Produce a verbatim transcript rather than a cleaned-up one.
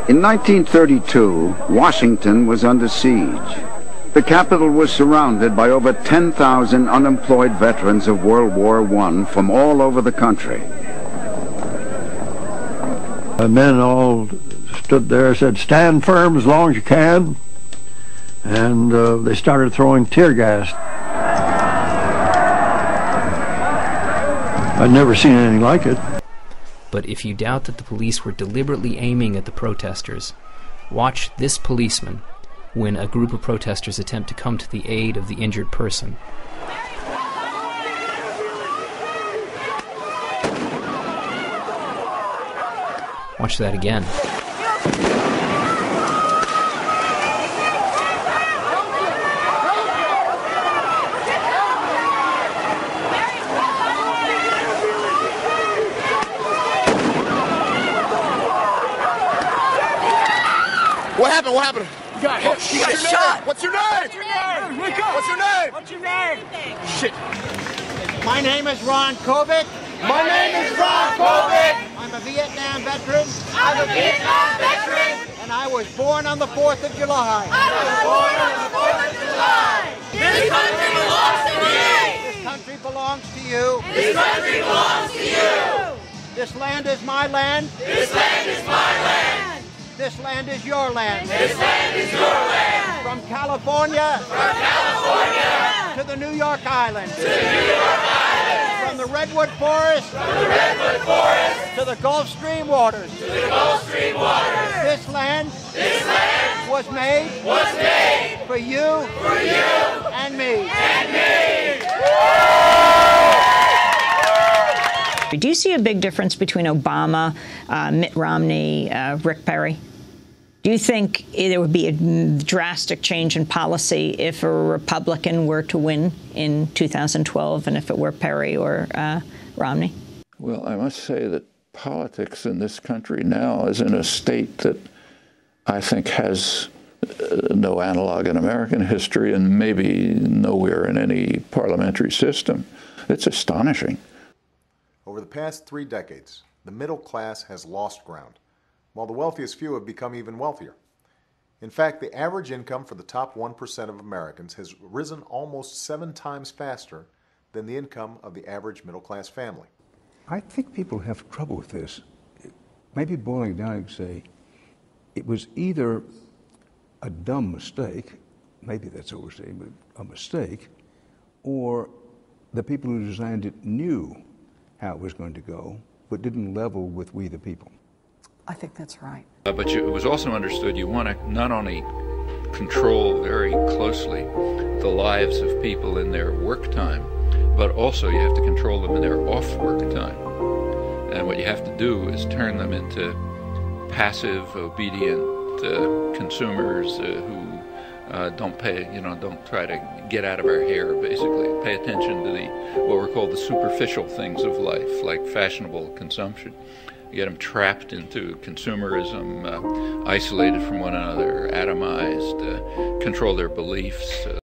In nineteen thirty-two, Washington was under siege. The capital was surrounded by over ten thousand unemployed veterans of World War One from all over the country. The men all stood there and said, "Stand firm as long as you can." And uh, they started throwing tear gas. I'd never seen anything like it. But if you doubt that the police were deliberately aiming at the protesters, watch this policeman when a group of protesters attempt to come to the aid of the injured person. Watch that again. What happened? What happened? You got hit. Oh, You got what's shot. What's your name? What's your name? Wake up. What's your name? What's your name? Shit. My name is Ron Kovic. My name is Ron Kovic. I'm a Vietnam veteran. I'm a Vietnam veteran. And I was born on the fourth of July. I was born on the fourth of July. This country belongs to me. This country belongs to you. This country belongs to you. This land is my land. This land is my land. This land is your land. This land is your land. From California. From California. To the New York Islands. To the New York Islands. From the Redwood Forest. From the Redwood Forest. To the Gulf Stream waters. To the Gulf Stream waters. This land. This land. Was made. Was made. For you. For you. And me. And me. Do you see a big difference between Obama, uh, Mitt Romney, uh, Rick Perry? Do you think there would be a drastic change in policy if a Republican were to win in two thousand twelve and if it were Perry or uh, Romney? Well, I must say that politics in this country now is in a state that I think has uh, no analog in American history and maybe nowhere in any parliamentary system. It's astonishing. Over the past three decades, the middle class has lost ground, while the wealthiest few have become even wealthier. In fact, the average income for the top one percent of Americans has risen almost seven times faster than the income of the average middle-class family. I think people have trouble with this. Maybe boiling down, you could say, it was either a dumb mistake, maybe that's overstating, but a mistake, or the people who designed it knew how it was going to go, but didn't level with we the people. I think that's right. Uh, but you, it was also understood you want to not only control very closely the lives of people in their work time, but also you have to control them in their off-work time. And what you have to do is turn them into passive, obedient uh, consumers uh, who Uh, don't pay, you know, don't try to get out of our hair, basically. Pay attention to the, what were called the superficial things of life, like fashionable consumption. You get them trapped into consumerism, uh, isolated from one another, atomized, uh, control their beliefs. Uh,